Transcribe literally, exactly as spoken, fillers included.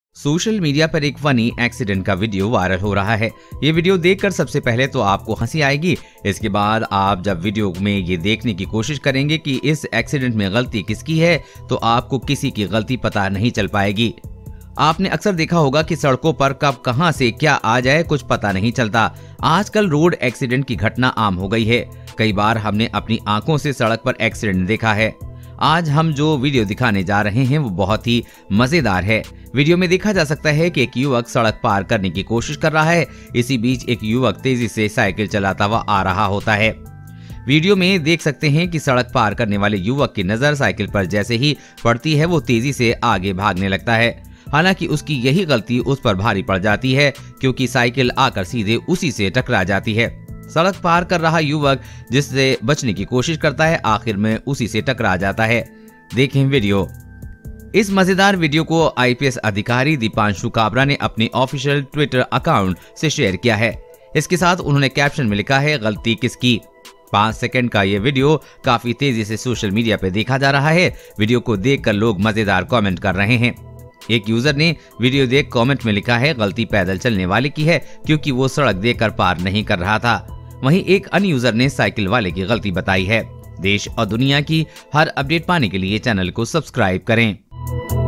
Social media पर एक funny accident का वीडियो वायरल हो रहा है। ये वीडियो देखकर सबसे पहले तो आपको हंसी आएगी। इसके बाद आप जब वीडियो में ये देखने की कोशिश करेंगे कि इस एक्सीडेंट में गलती किसकी है, तो आपको किसी की गलती पता नहीं चल पाएगी। आपने अक्सर देखा होगा कि सड़कों पर कब कहां से क्या आ जाए कुछ पता नहीं चलता। आजकल रोड एक्सीडेंट की घटना आम हो गई है। कई बार हमने अपनी आंखों से सड़क पर एक्सीडेंट देखा है। आज हम जो वीडियो दिखाने जा रहे हैं वो बहुत ही मजेदार है। वीडियो में देखा जा सकता है कि एक युवक सड़क पार करने की कोशिश कर रहा है। इसी बीच एक युवक तेजी से साइकिल चलाता हुआ आ रहा होता है। वीडियो में देख सकते हैं कि सड़क पार करने वाले युवक की नजर साइकिल पर जैसे ही पड़ती है वो तेजी से आगे भागने लगता है। हालांकि उसकी यही गलती उस पर भारी पड़ जाती है, क्योंकि साइकिल आकर सीधे उसी से टकरा जाती है। सड़क पार कर रहा युवक जिससे बचने की कोशिश करता है, आखिर में उसी से टकरा जाता है। देखें वीडियो। इस मजेदार वीडियो को आई पी एस अधिकारी दीपांशु काबरा ने अपने ऑफिशियल ट्विटर अकाउंट से शेयर किया है। इसके साथ उन्होंने कैप्शन में लिखा है, गलती किसकी। पाँच सेकंड का ये वीडियो काफी तेजी से सोशल मीडिया पे देखा जा रहा है। वीडियो को देखकर लोग मजेदार कमेंट कर रहे हैं। एक यूजर ने वीडियो देख कमेंट में लिखा है, गलती पैदल चलने वाले की है, क्योंकि वो सड़क देखकर पार नहीं कर रहा था। वहीं एक अन्य यूजर ने साइकिल वाले की गलती बताई है। देश और दुनिया की हर अपडेट पाने के लिए चैनल को सब्सक्राइब करें।